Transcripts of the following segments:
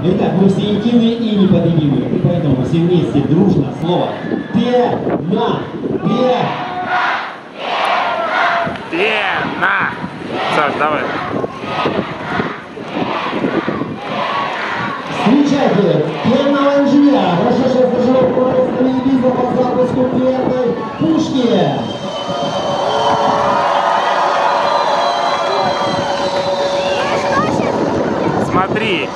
Итак, мы все интимные и неподъединимые. И поэтому все вместе дружно слово пена. Пена. Саш, давай. Встречайте пенного инженера, прошедшего стажировку в телевизора по запуску пенной пушки. Смотри.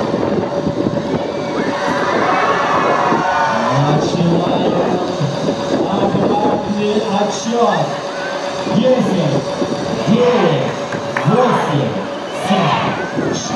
Начинаем обратный отсчет. 10, 9, 8, 7, 6.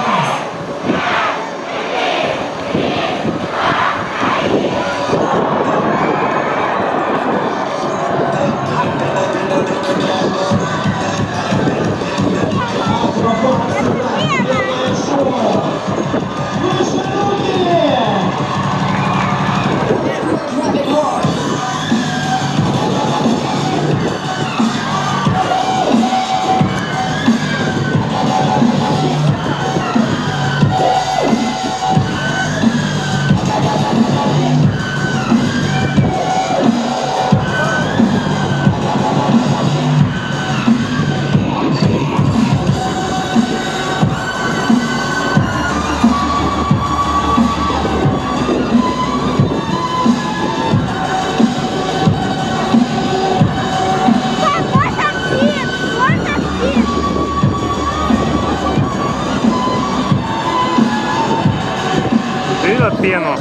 Видел пену?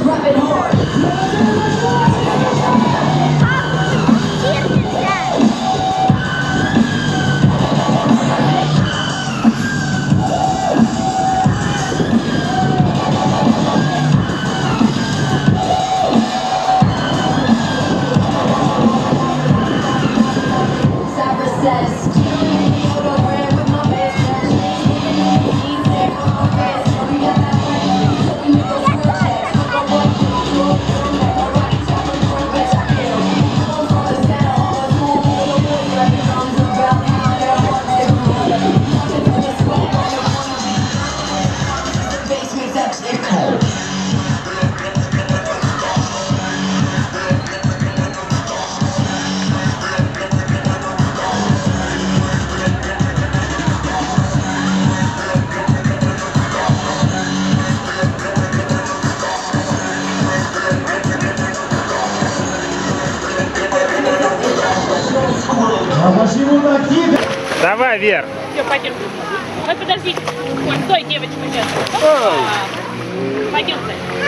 Давай, Вер. Все, пойдем. Ой, подождите. Ой, стой, девочка, сейчас. Пойдем.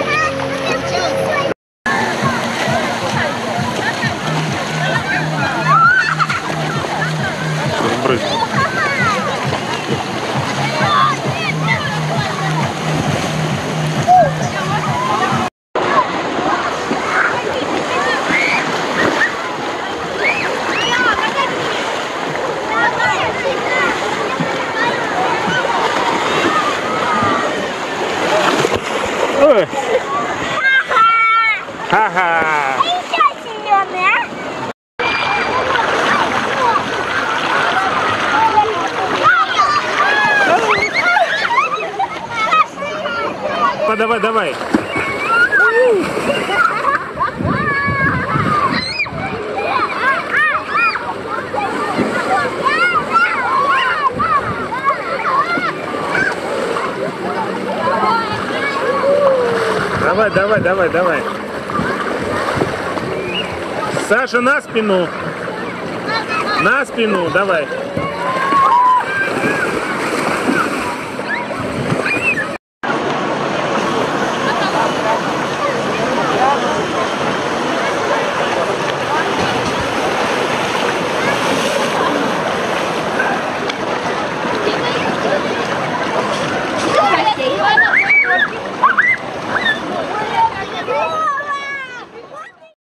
Ха-ха! А еще зеленый, а? Давай, давай. Давай, давай, давай, давай. Саша, на спину. На спину, давай.